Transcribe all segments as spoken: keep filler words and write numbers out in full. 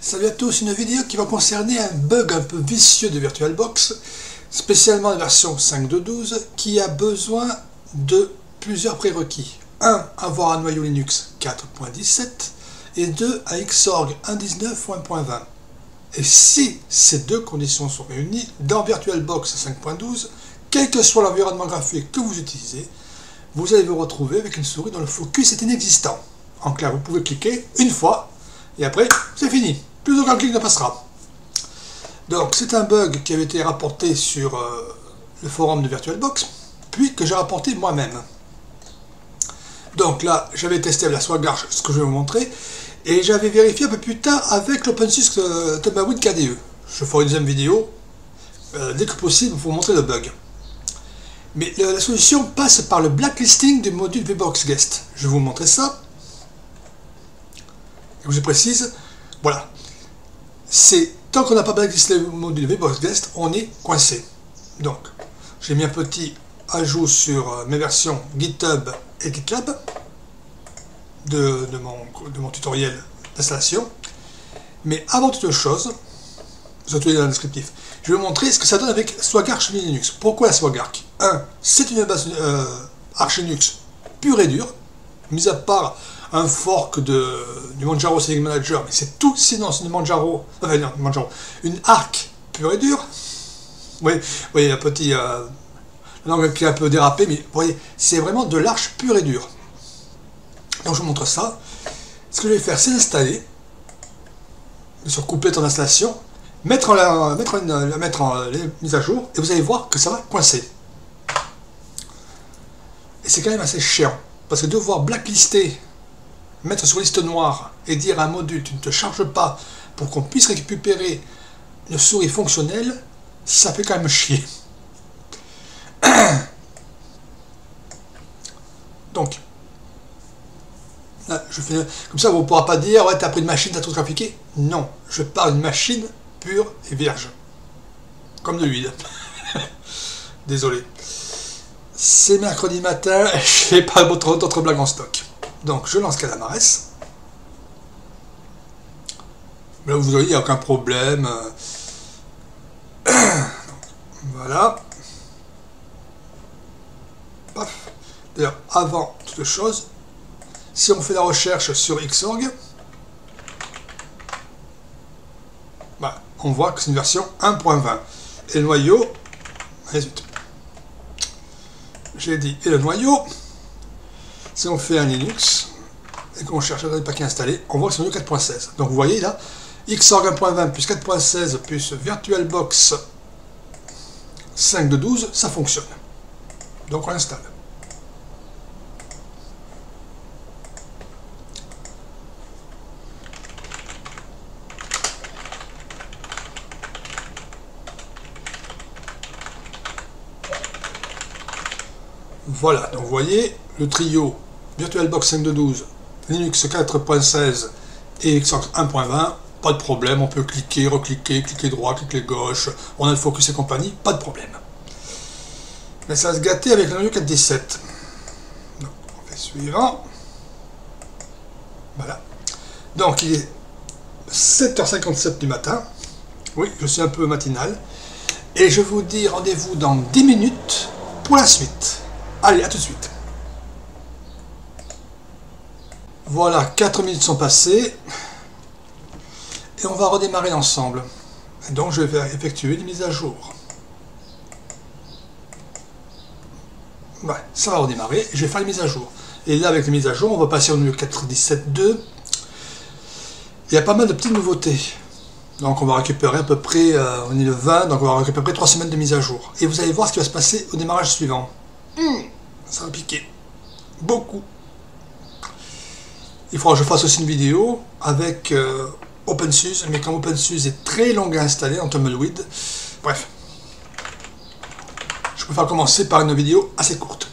Salut à tous, une vidéo qui va concerner un bug un peu vicieux de VirtualBox, spécialement la version cinq point deux point douze, qui a besoin de plusieurs prérequis. un Avoir un noyau Linux quatre point dix-sept et deux Un Xorg un point dix-neuf ou un point vingt. Et si ces deux conditions sont réunies, dans VirtualBox cinq point douze, quel que soit l'environnement graphique que vous utilisez, vous allez vous retrouver avec une souris dont le focus est inexistant. En clair, vous pouvez cliquer une fois, et après, c'est fini. Plus aucun clic ne passera. Donc, c'est un bug qui avait été rapporté sur euh, le forum de VirtualBox, puis que j'ai rapporté moi-même. Donc là, j'avais testé avec la SwagArch, ce que je vais vous montrer, et j'avais vérifié un peu plus tard avec l'OpenSUSE euh, Tumbleweed K D E. Je ferai une deuxième vidéo, euh, dès que possible, pour vous montrer le bug. Mais euh, la solution passe par le blacklisting du module VBoxGuest. Je vais vous montrer ça. Et je précise, voilà. C'est tant qu'on n'a pas blacklisté le module VBoxGuest, on est coincé. Donc, j'ai mis un petit ajout sur mes versions GitHub et GitLab de, de, mon, de mon tutoriel d'installation. Mais avant toute chose, vous avez dans le descriptif, je vais vous montrer ce que ça donne avec SwagArch Linux. Pourquoi la SwagArch? un C'est une base euh, Arch Linux pure et dure, mis à part un fork de, du Manjaro Setting Manager, mais c'est tout, sinon c'est une Manjaro, enfin non, Manjaro, une Arc pure et dure. Oui, oui, un petit, euh, la langue qui est un peu dérapée, mais vous voyez, c'est vraiment de l'arche pure et dure. Donc je vous montre ça. Ce que je vais faire, c'est l'installer, sur couplette en installation, mettre en la, mettre en, la mettre en les mises à jour, et vous allez voir que ça va coincer. Et c'est quand même assez chiant, parce que devoir blacklister, mettre sur liste noire et dire à un module tu ne te charges pas pour qu'on puisse récupérer une souris fonctionnelle, ça fait quand même chier. Donc, là, je fais comme ça, vous ne pourrez pas dire ouais, tu as pris une machine, tu as tout trafiqué. Non, je parle d'une machine pure et vierge, comme de l'huile. Désolé. C'est mercredi matin, je n'ai pas d'autres blagues en stock. Donc je lance Calamares. Là vous voyez, il n'y a aucun problème. Voilà. D'ailleurs, avant toute chose, si on fait la recherche sur Xorg, bah, on voit que c'est une version un point vingt. Et le noyau, résultat. J'ai dit, et le noyau, si on fait un Linux et qu'on cherche les paquets installés, on voit que c'est le noyau quatre point seize. Donc vous voyez là, Xorg un point vingt plus quatre point seize plus VirtualBox cinq point douze, ça fonctionne. Donc on installe. Voilà, donc vous voyez, le trio VirtualBox cinq point douze, Linux quatre point seize et Xorg un point vingt, pas de problème, on peut cliquer, recliquer, cliquer droit, cliquer gauche, on a le focus et compagnie, pas de problème. Mais ça va se gâter avec le noyau quatre point dix-sept. Donc on fait suivant. Voilà. Donc il est sept heures cinquante-sept du matin. Oui, je suis un peu matinal. Et je vous dis rendez-vous dans dix minutes pour la suite. Allez, à tout de suite. Voilà, quatre minutes sont passées. Et on va redémarrer ensemble. Et donc je vais effectuer des mises à jour. Ouais, ça va redémarrer. Je vais faire les mises à jour. Et là, avec les mises à jour, on va passer au noyau quatre point dix-sept point deux. Il y a pas mal de petites nouveautés. Donc on va récupérer à peu près, euh, on est le vingt, donc on va récupérer à peu près trois semaines de mise à jour. Et vous allez voir ce qui va se passer au démarrage suivant. Mmh, ça va piquer. Beaucoup. Il faudra que je fasse aussi une vidéo avec euh, OpenSUSE, mais comme OpenSUSE est très long à installer en Tumbleweed, bref. Je préfère commencer par une vidéo assez courte.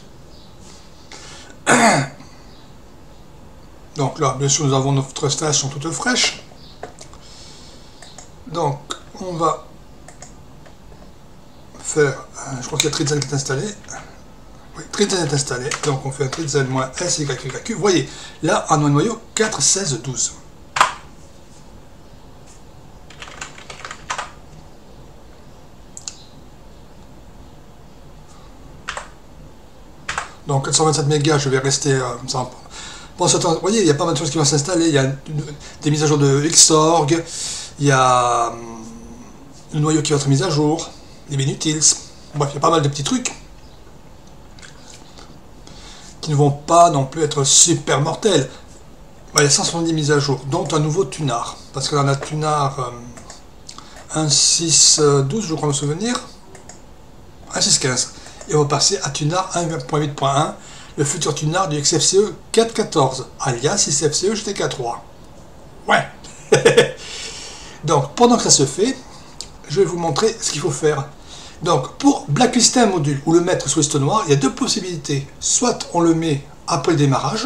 Donc là, bien sûr, nous avons notre installation toute fraîche. Donc, on va faire, je crois qu'il y a Trizen qui est installé. Oui, Trizen est installé, donc on fait un Trizen-S, Y, Y, Q. Vous voyez, là, on a un noyau quatre, seize, douze. Donc quatre cent vingt-sept mégas, je vais rester euh, comme ça. Bon, vous voyez, il y a pas mal de choses qui vont s'installer. Il y a des mises à jour de Xorg, il y a hum, le noyau qui va être mis à jour, les Minutils. Bref, il y a pas mal de petits trucs qui ne vont pas non plus être super mortels. Bah, il y a cent soixante-dix mises à jour, dont un nouveau Tunar. Parce que là, on a Tunar euh, un point six douze, je crois me souvenir. un point six quinze. Et on va passer à Tunar un point huit point un, le futur Tunar du X F C E quatre point quatorze, alias X F C E G T K trois. Ouais. Donc, pendant que ça se fait, je vais vous montrer ce qu'il faut faire. Donc, pour blacklister un module ou le mettre sous liste noire, il y a deux possibilités. Soit on le met après le démarrage,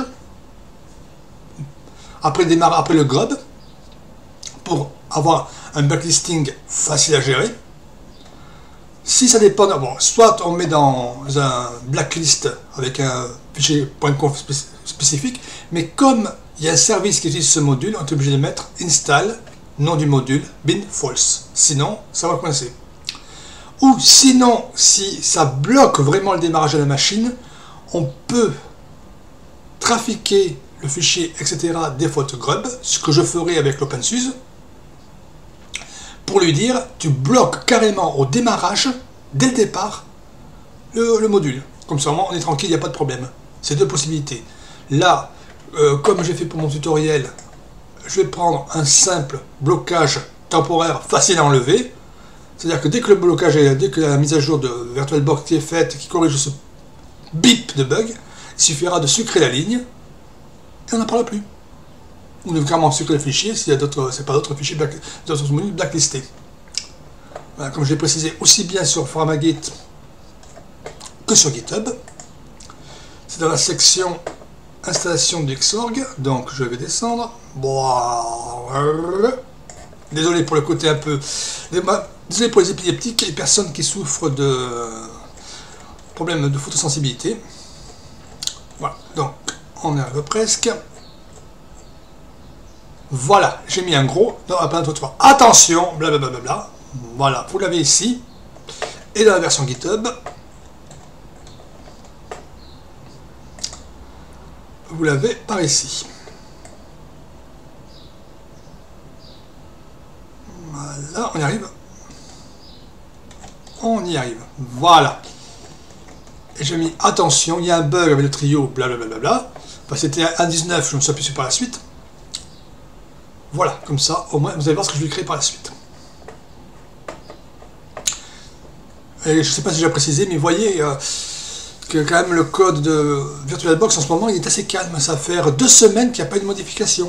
après le démarrage, après le grub, pour avoir un backlisting facile à gérer. Si ça dépend, bon, soit on met dans un blacklist avec un fichier .conf spécifique, mais comme il y a un service qui utilise ce module, on est obligé de mettre install, nom du module, bin false. Sinon, ça va coincer. Ou sinon, si ça bloque vraiment le démarrage de la machine, on peut trafiquer le fichier, et cetera default grub, ce que je ferai avec l'OpenSUSE, pour lui dire, tu bloques carrément au démarrage, dès le départ, le, le module. Comme ça, on est tranquille, il n'y a pas de problème. C'est deux possibilités. Là, euh, comme j'ai fait pour mon tutoriel, je vais prendre un simple blocage temporaire facile à enlever. C'est-à-dire que dès que le blocage est, dès que la mise à jour de VirtualBox qui est faite, qui corrige ce bip de bug, il suffira de sucrer la ligne et on n'en parle plus. Ou de carrément sucrer le fichier s'il y a d'autres, c'est pas d'autres fichiers, black, d'autres modules blacklistés. Voilà, comme je l'ai précisé aussi bien sur Pharmagit que sur GitHub. C'est dans la section installation du Xorg, donc je vais descendre. Désolé pour le côté un peu. Désolé pour les épileptiques et les personnes qui souffrent de problèmes de photosensibilité. Voilà, donc on arrive presque. Voilà, j'ai mis un gros dans la plainte autrefois. Attention, blablabla. Bla, voilà, vous l'avez ici. Et dans la version GitHub, vous l'avez par ici. Voilà, on y arrive. On y arrive. Voilà. Et j'ai mis attention, il y a un bug avec le trio, blablabla. Bla, enfin, c'était un dix-neuf, je me suis appuyé par la suite. Voilà, comme ça, au moins, vous allez voir ce que je vais créer par la suite. Et je ne sais pas si j'ai précisé, mais vous voyez euh, que quand même le code de VirtualBox en ce moment, il est assez calme. Ça fait deux semaines qu'il n'y a pas eu de modification.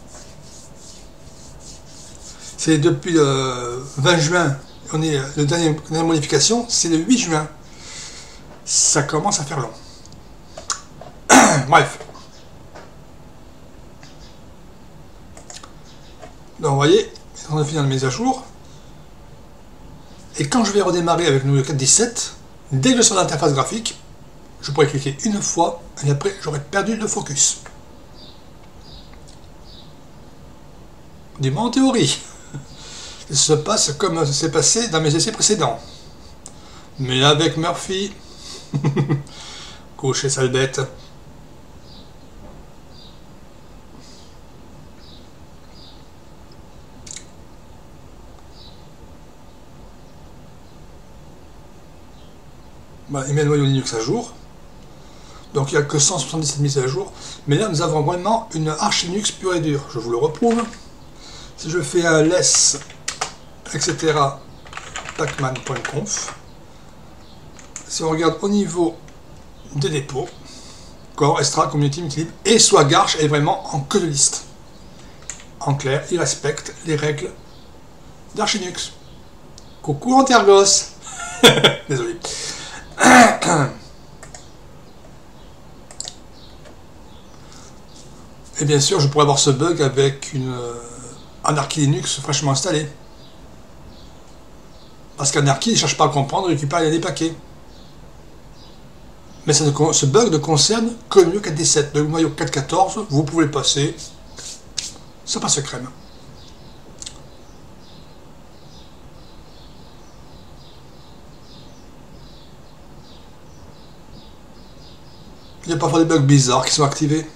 C'est depuis le vingt juin, on est, le dernier, la dernière modification, c'est le huit juin. Ça commence à faire long. Bref. Donc vous voyez, on a fini dans la mise à jour. Et quand je vais redémarrer avec le quatre point dix-sept, dès que je serai dans l'interface graphique, je pourrai cliquer une fois et après j'aurai perdu le focus. Du moins en théorie. Ça se passe comme ça s'est passé dans mes essais précédents. Mais avec Murphy, couché sale bête. Bah, il met le noyau Linux à jour. Donc il n'y a que cent soixante-dix-sept mises à jour. Mais là nous avons vraiment une arch Linux pure et dure. Je vous le reprouve. Si je fais un less, et cetera pacman.conf, si on regarde au niveau des dépôts, Core, Extra, Community, Multilib et Swagarch est vraiment en queue de liste. En clair, il respecte les règles d'Arch Linux. Coucou Antergos. Désolé. Et bien sûr, je pourrais avoir ce bug avec une euh, Anarchy Linux fraîchement installée. Parce qu'Anarchy ne cherche pas à comprendre et récupère des paquets. Mais ça ne, ce bug ne concerne que le noyau quatre point dix-sept. Le noyau quatre point quatorze, vous pouvez le passer. Ça passe crème. Il y a parfois des bugs bizarres qui sont activés.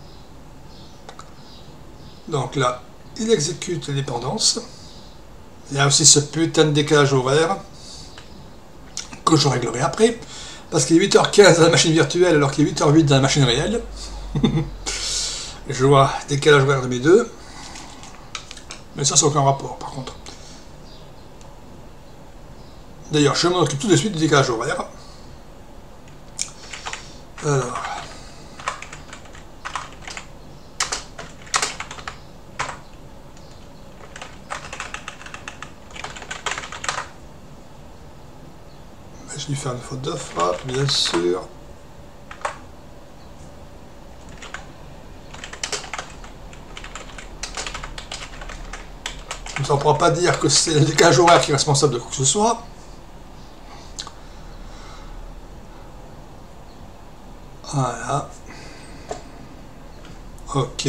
Donc là, il exécute les dépendances. Il y a aussi ce putain de décalage horaire que je réglerai après. Parce qu'il est huit heures quinze dans la machine virtuelle alors qu'il est huit heures huit dans la machine réelle. Je vois décalage horaire de mes deux. Mais ça, c'est aucun rapport par contre. D'ailleurs, je m'en occupe tout de suite du décalage horaire. Alors. Je vais faire une faute de frappe, bien sûr. Comme ça, on ne pourra pas dire que c'est le décalage horaire qui est responsable de quoi que ce soit. Voilà. Ok.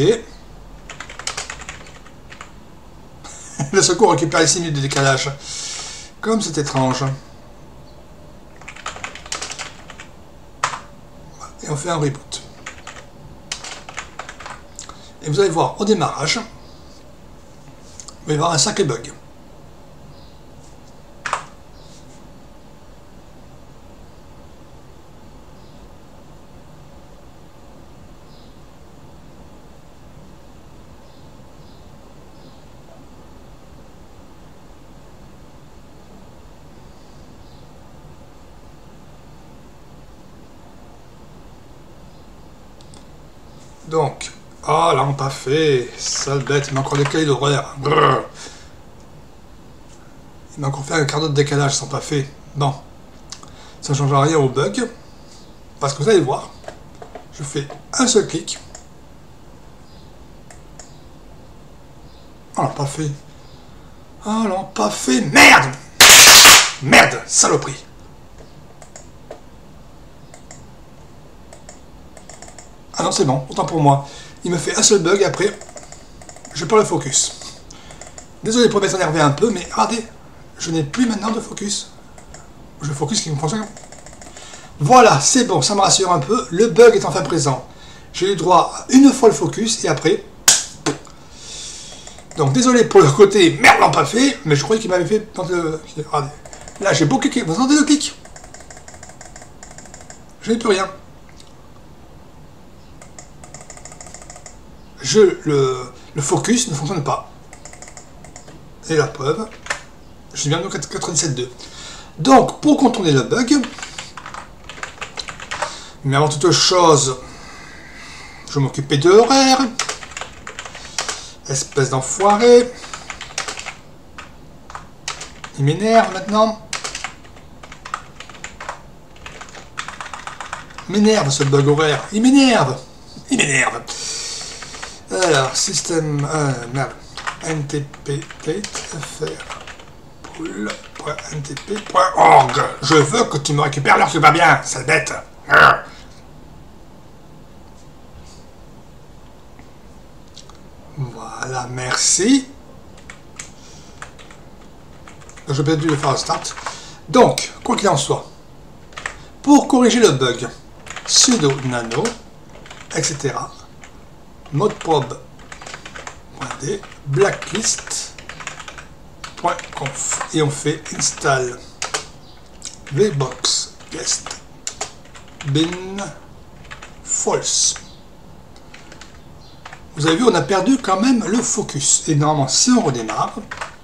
Le secours récupère les six minutes de décalage. Comme c'est étrange. Et on fait un reboot. Et vous allez voir au démarrage, il va y avoir un sacré bug. Donc, ah là on pas fait, sale bête, il m'a encore décalé l'horaire. Il m'a encore fait un quart d'heure de décalage, sans pas fait. Bon, ça ne changera rien au bug, parce que vous allez voir, je fais un seul clic. Ah, pas fait. Ah non, pas fait. Merde! Merde, saloperie. Ah non, c'est bon, autant pour moi. Il me fait un seul bug, après, je perds le focus. Désolé pour m'être énervé un peu, mais regardez, je n'ai plus maintenant de focus. Je focus qui me fonctionne. Voilà, c'est bon, ça me rassure un peu. Le bug est enfin présent. J'ai eu droit à une fois le focus, et après... Donc, désolé pour le côté merde, l'ont pas fait, mais je croyais qu'il m'avait fait... Regardez. Là, j'ai beau cliquer. Vous entendez le clic? Je n'ai plus rien. Je, le, le focus ne fonctionne pas. Et la preuve, je suis bien au quatre-vingt-dix-sept point deux. Donc, pour contourner le bug, mais avant toute chose, je vais m'occuper de l'horaire. Espèce d'enfoiré. Il m'énerve maintenant. Il m'énerve ce bug horaire. Il m'énerve. Il m'énerve. Alors, système... Euh, merde. N T P date fr pool.n t p point org. Je veux que tu me récupères l'heure qui va bien, sale bête. Voilà, merci. Je vais dû le faire un start. Donc, quoi qu'il en soit, pour corriger le bug, sudo nano, et cetera, modeprobe.d, blacklist.conf, et on fait install vbox guest bin false. Vous avez vu, on a perdu quand même le focus. Et normalement, si on redémarre,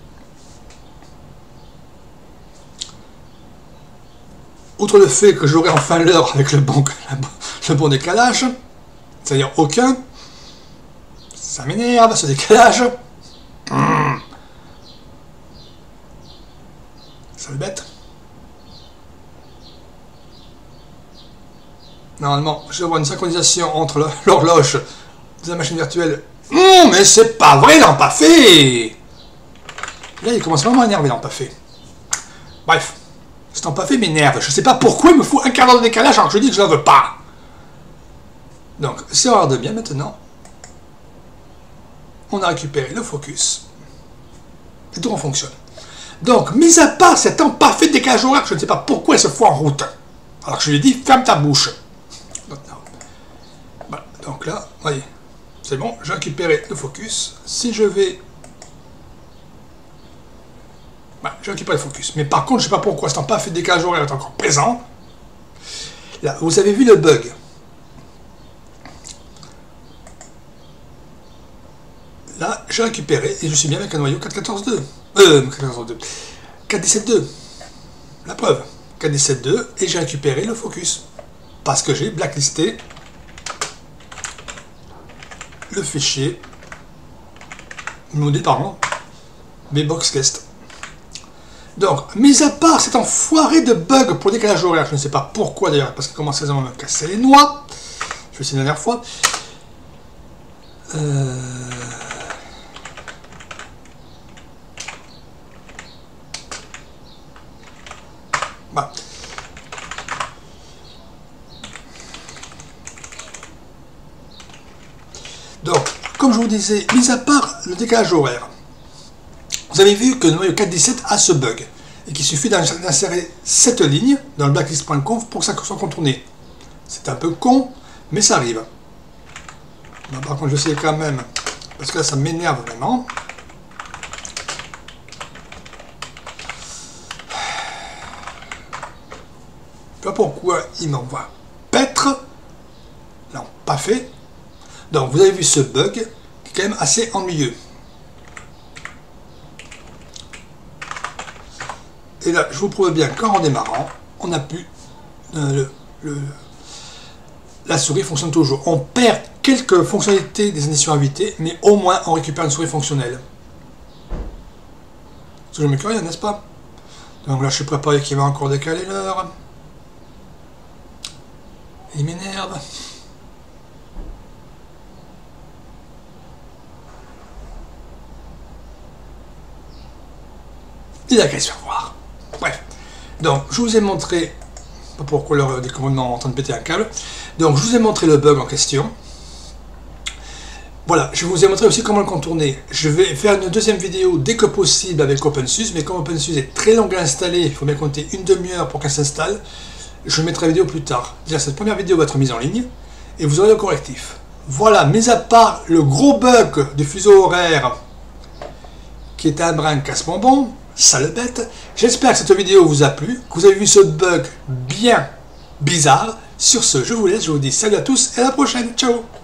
outre le fait que j'aurai enfin l'heure avec le bon, le bon décalage, c'est-à-dire aucun, ça m'énerve ce décalage. Mmh. Ça le bête. Normalement, je vais avoir une synchronisation entre l'horloge de la machine virtuelle. Mmh, mais c'est pas vrai, l'ont pas fait. Là, il commence vraiment à énerver, l'ont pas fait. Bref, cet en pas fait m'énerve. Je sais pas pourquoi il me faut un quart d'heure de décalage alors que je dis que je ne veux pas. Donc, si on regarde bien maintenant, on a récupéré le focus et tout fonctionne. Donc, mis à part cet en pas fait de décalage horaire, je ne sais pas pourquoi il se fout en route. Alors que je lui ai dit, ferme ta bouche. Donc, voyez, c'est bon, j'ai récupéré le focus. Si je vais... Ouais, j'ai récupéré le focus. Mais par contre, je ne sais pas pourquoi, ce n'est pas fait de décalage horaire est encore présent. Là, vous avez vu le bug. Là, j'ai récupéré et je suis bien avec un noyau quatre quatorze deux. Euh, quatre quatorze deux. quatre dix-sept deux. La preuve. quatre dix-sept deux et j'ai récupéré le focus. Parce que j'ai blacklisté le fichier modé, pardon, bboxguest. Donc, mis à part cet enfoiré de bug pour décalage horaire, je ne sais pas pourquoi d'ailleurs, parce qu'il commence à me casser les noix. Je vais essayer une dernière fois. Euh... Voilà. Donc, comme je vous disais, mis à part le décalage horaire, vous avez vu que le noyau quatre dix-sept a ce bug et qu'il suffit d'insérer cette ligne dans le blacklist point conf pour que ça soit contourné. C'est un peu con, mais ça arrive. Bon, par contre, je sais quand même, parce que là, ça m'énerve vraiment. Je sais pas pourquoi il m'envoie paître. Non, pas fait. Donc, vous avez vu ce bug qui est quand même assez ennuyeux. Et là, je vous prouve bien qu'en redémarrant, on a pu... Euh, le, le, la souris fonctionne toujours. On perd quelques fonctionnalités des additions invitées, mais au moins on récupère une souris fonctionnelle. C'est toujours mieux que rien, n'est-ce pas? Donc là, je suis préparé qu'il va encore décaler l'heure. Il m'énerve. Il a qu'à se faire voir. Bref. Donc, je vous ai montré... Pas pourquoi leur décommandement est en train de péter un câble. Donc, je vous ai montré le bug en question. Voilà, je vous ai montré aussi comment le contourner. Je vais faire une deuxième vidéo dès que possible avec OpenSUSE, mais comme OpenSUSE est très long à installer, il faut bien compter une demi-heure pour qu'elle s'installe, je mettrai la vidéo plus tard. Déjà, cette première vidéo va être mise en ligne, et vous aurez le correctif. Voilà, mis à part le gros bug du fuseau horaire, qui est un brin casse-bonbon, sale bête, j'espère que cette vidéo vous a plu, que vous avez vu ce bug bien bizarre. Sur ce, je vous laisse, je vous dis salut à tous, et à la prochaine, ciao.